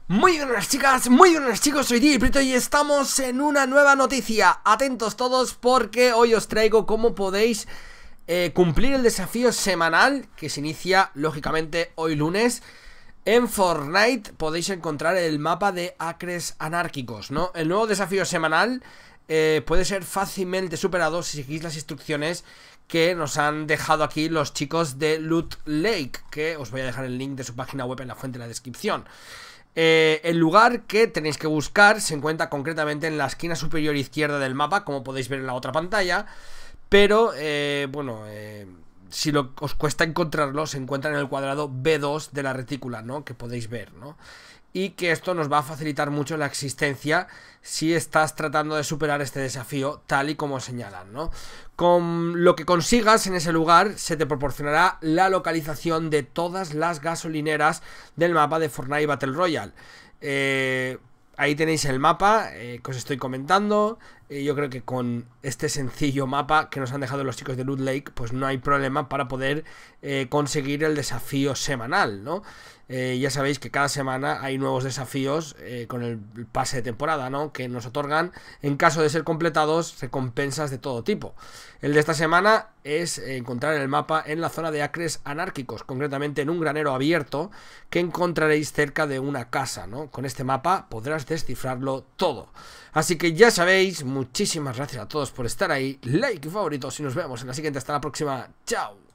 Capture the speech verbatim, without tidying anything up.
Muy buenas chicas, muy buenas chicos, soy Diprito y estamos en una nueva noticia. Atentos todos porque hoy os traigo cómo podéis eh, cumplir el desafío semanal que se inicia lógicamente hoy lunes. En Fortnite podéis encontrar el mapa de acres anárquicos, ¿no? El nuevo desafío semanal eh, puede ser fácilmente superado si seguís las instrucciones que nos han dejado aquí los chicos de Loot Lake, que os voy a dejar el link de su página web en la fuente de la descripción. Eh, el lugar que tenéis que buscar se encuentra concretamente en la esquina superior izquierda del mapa, como podéis ver en la otra pantalla. Pero, eh, bueno, eh, si lo, os cuesta encontrarlo, se encuentra en el cuadrado B dos de la retícula, ¿no? Que podéis ver, ¿no? Y que esto nos va a facilitar mucho la existencia si estás tratando de superar este desafío tal y como señalan, ¿no? Con lo que consigas en ese lugar se te proporcionará la localización de todas las gasolineras del mapa de Fortnite Battle Royale. Eh, ahí tenéis el mapa eh, que os estoy comentando. eh, Yo creo que con este sencillo mapa que nos han dejado los chicos de Loot Lake, pues no hay problema para poder eh, conseguir el desafío semanal, ¿no? Eh, ya sabéis que cada semana hay nuevos desafíos eh, con el pase de temporada, ¿no? Que nos otorgan, en caso de ser completados, recompensas de todo tipo. El de esta semana es encontrar el mapa en la zona de acres anárquicos, concretamente en un granero abierto que encontraréis cerca de una casa, ¿no? Con este mapa podrás descifrarlo todo. Así que ya sabéis, muchísimas gracias a todos por estar ahí, like y favoritos y nos vemos en la siguiente. Hasta la próxima, chao.